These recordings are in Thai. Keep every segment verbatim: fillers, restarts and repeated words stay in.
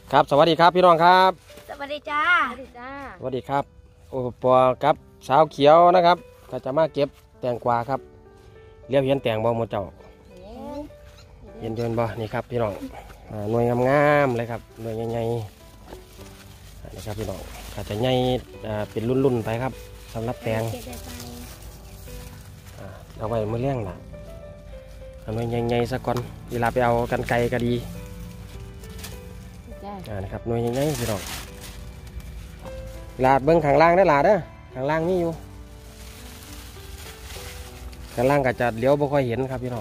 ครับสวัสดีครับพี่น้องครับสวัสดีจ้าสวัสดีจ้าสวัสดีครับโอปอครับสาวเขียวนะครับก็จะมาเก็บแตงกวาครับเลี้ยวเห็นแตงบ่หมดเจ้าเห็นเดินบ่นี่ครับพี่น้องหน่วยงามๆเลยครับหน่วยใหญ่ๆนี่ครับพี่น้องก็จะใหญ่เป็นรุ่นๆไปครับสำหรับแตงเอาไว้เมื่อเลี้ยงล่ะหน่วยใหญ่ๆสักก่อนเวลาไปเอากันไกลก็ดีอ่านะครับหน่วยใหญ่ๆพี่น้องลาดเบิ้งข้างล่างได้ลาดเด้อข้างล่างนี่อยู่ข้างล่างก็จะเลี้ยวบ่ค่อยเห็นครับพี่น้อง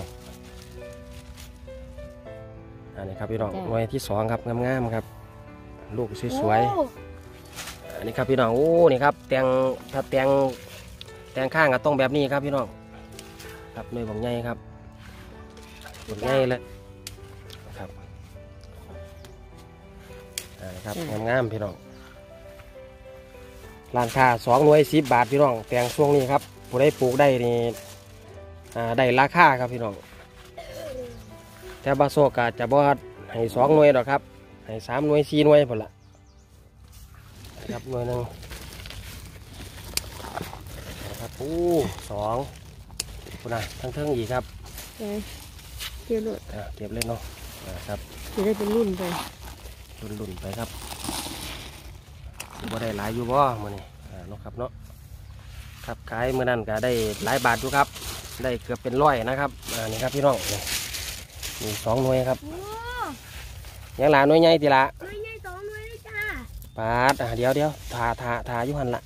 อันนี้ครับพี่น้องหน่วยที่สองครับงามๆครับลูกสวยๆอันนี้ครับพี่น้องโอ้นี่ครับแตงถ้าแตงแตงข้างก็ต้องแบบนี้ครับพี่น้องครับหน่วยบ่งใหญ่ครับบ่งใหญ่เลยครับอันนี้ครับงามๆพี่น้องร้านค้าสองหน่วยสิบบาทพี่น้องแตงช่วงนี้ครับผู้ได้ปลูกได้นี่ได้ราคาครับพี่น้องแต่บาโซกาจะบ่ให้สองหน่วยหรอกครับให้สามหน่วยสี่หน่วยหมดละนะครับหน่วยหนึ่งนะครับโอ้สองคุณน่ะทั้งเทิงอีกครับเก็บเลยเก็บเลยเนาะครับจะได้เป็นรุ่นไปรุ่นรุ่นไปครับบ่ได้หลายอยู่บ่มื้อนี้เนาะครับเนาะครับขายมื้อนั้นก็ได้หลายบาทอยู่ครับได้เกือบเป็นร้อยนะครับอ่านี่ครับพี่น้องนี่มีสองหน่วยครับยังหลาหน่วยใหญ่ทีละหน่วยใหญ่สองหน่วยเลยจ้าปาดอ่าเดี๋ยวเดี๋ยวทาทาทาอยู่หันละ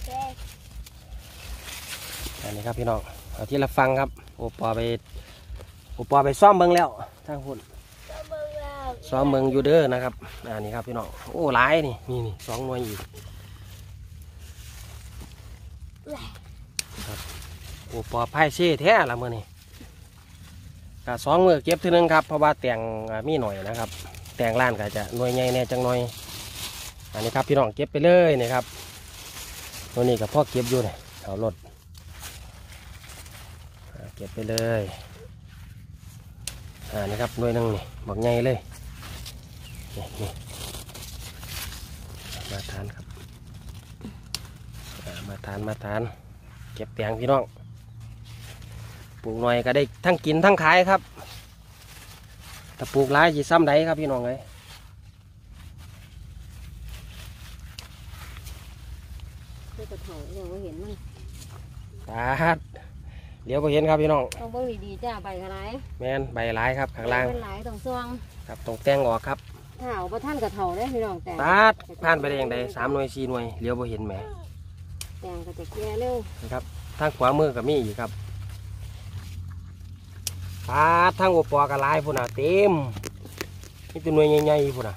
อันนี้ครับพี่น้องเอาที่ละฟังครับโอปอไปโอปอไปซ่อมเบิ้งแล้วทางพุ่นซ้อมเมืองยูเดอร์นะครับอันนี้ครับพี่น้องโอ้หลายนี่นี่นี่สองหน่วยอีกครับโอ้ปอไพ่เช่แท้ละเมื่อนี่ก็สองมือเก็บทีนึงครับเพราะว่าแตงมีหน่อยนะครับแตงล้านก็จะหน่วยใหญ่แน่จังหน่อยอันนี้ครับพี่น้องเก็บไปเลยนี่ครับตัวนี้กับพ่อเก็บอยู่เนี่ยเอารถเก็บไปเลยอ่านี่ครับหน่วยนึงนี่บอกใหญ่เลยนี่นี่มาทานครับมาทานมาทานเก็บแตงพี่น้องปลูกหน่อยก็ได้ทั้งกินทั้งขายครับถ้าปลูกหลายจีซ้ำใดครับพี่น้องเลยไม่กระเถาเดี๋ยวเห็นมันปาดเดี๋ยวก็เห็นครับพี่น้องต้องเบิ่งดีๆจ้าใบกระไรแมนใบหลายครับข้างล่างเป็นหลายตรงซวงครับตรงแตงออกครับเถาประท่านกระเถาได้พี่น้องแต่ปาดผ่านไปได้ยังไงสามหน่วยสี่หน่วยเลี้ยวบ่เห็นแหมแตงก็จะแก่เร็วนะครับทางขวามือกับมีอีกครับปาดทางอุปกรณ์ลายพุ่นน่ะเต็มนี่ตัวหน่วยใหญ่ๆพุ่นน่ะ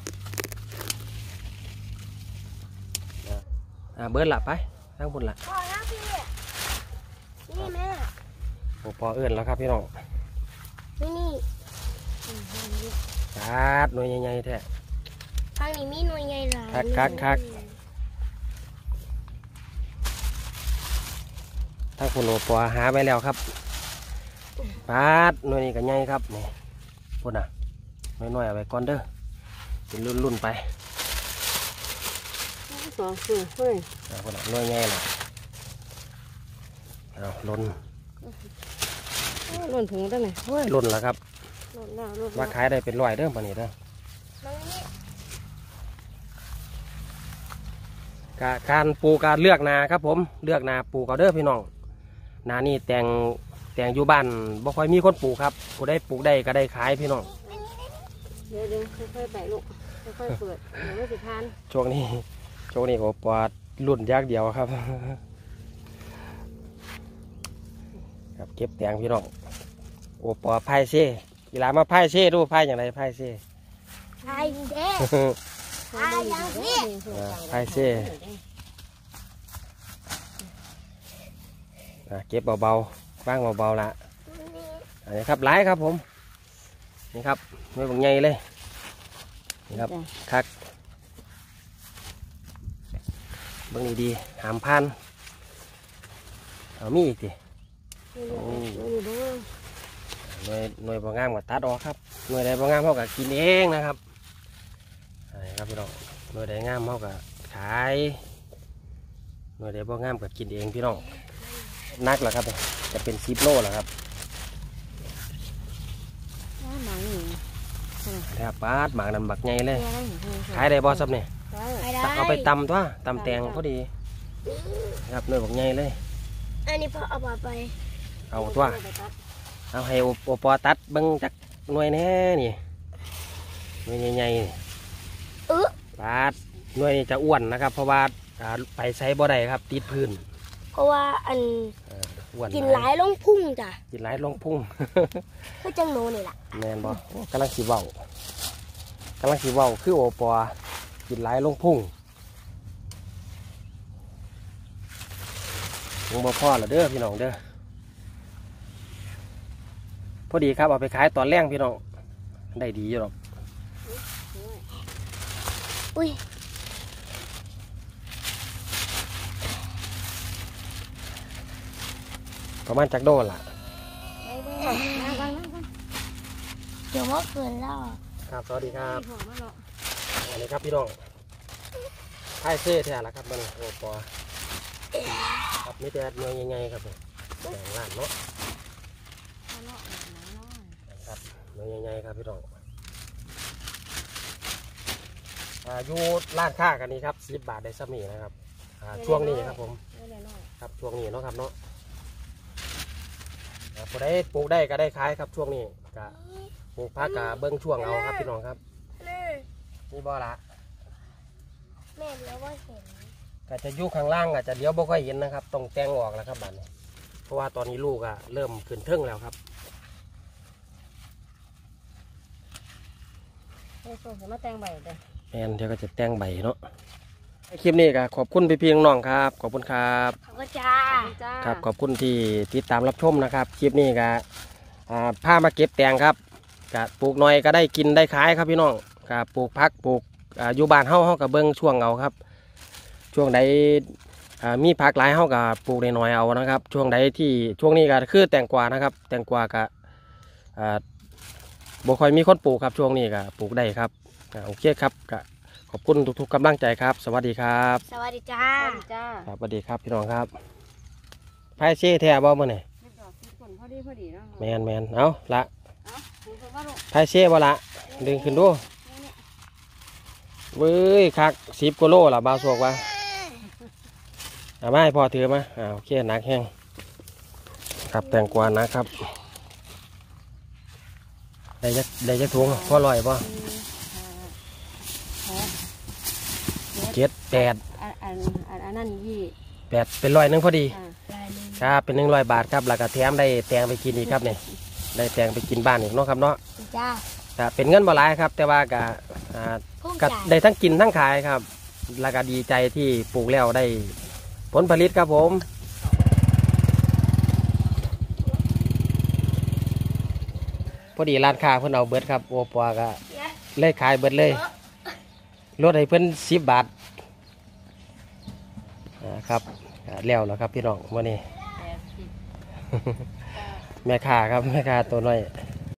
อ่าเบิร์ดละไปทางพุ่นละพอแล้วพี่นี่แม่อุปกรณ์เอื้อนแล้วครับพี่น้องนี่นี่ปาดหน่วยใหญ่ๆแท้ทางนี้มีหน่วยใหญ่หลายคักคักคักทางพุ่นอุปกรณ์หาไปแล้วครับปาดหน่วยนี้ก็ใหญ่ครับนี่พุ่นน่ะน้อยๆเอาไปก่อนเด้อเป็นรุ่นๆไปสองสี่เฮ้ยพุ่นน่ะน้อยใหญ่น่ะเอาล้นล้นถุงได้ไหมเฮ้ยล้นแล้วครับล้นแล้วล้นว่าขายได้เป็นร้อยเด้อปานนี้เด้อการปลูกการเลือกนาครับผมเลือกนาปลูกเอาเด้อพี่น้องนานี่แตงแตงอยู่บ้านบ่ค่อยมีคนปลูกครับผู้ได้ปลูกได้ก็ได้ขายพี่น้องเดี๋ยวเดี๋ยวค่อยๆไปลูกค่อยๆเปิดเดี๋ยวไม่สิทานช่วงนี้ช่วงนี้โอปอรุ่นยากเดียวครับครับเก็บแตงพี่น้องโอปอไพ่เซ่กีฬามาไพ่เซ่ดูไพ่อย่างไรไพ่เซ่ไพ่เซ่ไพ่ยังพี่ไพ่เซ่เก็บเบาๆว่างเบาๆละอันนี้ครับหลายครับผมนี่ครับไม่บังใหญ่เลยนี่ครับคักเบิ่งดีๆหามพันเอามีอีกดิหน่วยหน่วยบางงามกับตัดออกครับหน่วยใดบางงามเขาก็กินเองนะครับครับพี่น้องหน่วยใดงามเฮาก็ขายหน่วยใดบ่งามก็กินเองพี่น้องนักแล้วครับจะเป็นสิบโลแล้วครับน้ำหมาหนึ่งแทบปาดหมากนั่นบักใหญ่เลยแม่ได้หนึ่งขายได้บ่ซับเนี่ยได้ไม่ได้เอาไปตำตัวตำแตงพอดีครับหน่วยบักใหญ่เลยอันนี้พอเอามาไปเอาตัวเอาให้โอโอปอตัดเบิ่งจักหน่วยแน่นี่หน่วยใหญ่ๆนี่เออปาดหน่วยนี้จะอ้วนนะครับ เพราะว่าอ่าไปใช้บ่ได้ครับติดพื้นเพราะว่าอันเอออ้วนกินหลายลงพุ่งจ้ะกินหลายลงพุ่งก็จังโนนี่แหละแมนบอโอ้กำลังสีเว้ากำลังสีเว้าคือโอปอกินหลายลงพุ่งลงบ่พ่อละเด้อพี่น้องเด้อพอดีครับเอาไปขายตอนแรกพี่น้องได้ดีอยู่หรอกอุ้ยประมาณจักโดนล่ะนั่งก่อนนั่งก่อนเดี๋ยวว่าเกินแล้วครับสวัสดีครับหัวมาหรอกอันนี้ครับพี่น้องไพ่เซ่แท้ละครับมันโอปอครับมีแต่เนื้อใหญ่ๆครับผมแบ่งร้านเนาะมาหรอกหนาน้อยครับเนื้อใหญ่ๆครับพี่น้องอาอยุร้านค้ากันนี้ครับสิบบาทได้สมีนะครับอ่าช่วงนี้ครับผมได้น้อยครับช่วงนี้เนาะครับเนาะอ่าผู้ใดปลูกได้ก็ได้ขายครับช่วงนี้ก็ปลูกผักกะเบิ้งช่วงเอาครับพี่น้องครับแม่นี่บ่ละแม่เดี๋ยวว่าเห็นก็จะอยู่ข้างล่างอาจจะเดี๋ยวบ่ค่อยเห็นนะครับต้องแต่งออกแล้วครับบัดนี้เพราะว่าตอนนี้ลูกอะเริ่มขึ้นเทิงแล้วครับไอ้ส่งมาแต่งใบเด้อแอนเดี๋ยวก็จะแต่งใบเนาะคลิปนี้ก็ขอบคุณพี่ๆน้องๆครับขอบคุณครับเขาก็จ้าจ้าครับขอบคุณที่ติดตามรับชมนะครับคลิปนี้ก็อ่าพามาเก็บแตงครับก็ปลูกหน่อยก็ได้กินได้ขายครับพี่น้องก็ปลูกพักปลูกอ่าอยู่บ้านเฮาเฮากับเบิ้งช่วงเอาครับช่วงใดอ่ามีผักหลายเฮากับปลูกได้น้อยเอานะครับ ช่วงใดที่ช่วงนี้ก็คือแตงกวานะครับแตงกวาก็อ่าบ่ค่อยมีคนปลูกครับช่วงนี้ก็ปลูกได้ครับอ่าโอเคครับก็ขอบคุณทุกๆกำลังใจครับ สวัสดีครับสวัสดีจ้าจ้าครับสวัสดีครับพี่น้องครับไพ่เช่แท้บ่มื้อนี่ไม่ดอกทุกคนพอดีพอดีเนาะแมนแมนเอาละเอาดูคนว่าลูกไพ่เช่บ่ละดึงขึ้นดูเว้ยคักสิบกิโลละบาวสวกวะเอามาให้พ่อถือมาอ่าโอเคหนักแห้งครับแตงกวานะครับได้จะได้จะถุงพ่อลอยป่ะเจ็ดแปดอันอันอันอันนั้นยี่แปดเป็นร้อยหนึงพอดีอ่าครับเป็นหนึ่งร้อยบาทครับแล้วก็แถมได้แตงไปกินอีกครับเนี่ยได้แตงไปกินบ้านอีกเนาะครับเนาะจ้าก็เป็นเงินบ่หลายครับ แต่ว่าก็อ่าพุ่งก็จ่ายได้ทั้งกินทั้งขายครับ แล้วก็ดีใจที่ปลูกแล้วได้ผลผลิตครับผม พอดีร้านค้าเพิ่นเอาเบิดครับโอปอก็เลยขายเบิดเลยลดให้เพิ่นสิบบาทอ่าครับอ่าแล้วแล้วครับพี่น้องวันนี้แปดสิบแม่ค้าครับแม่ค้าตัวน้อยแ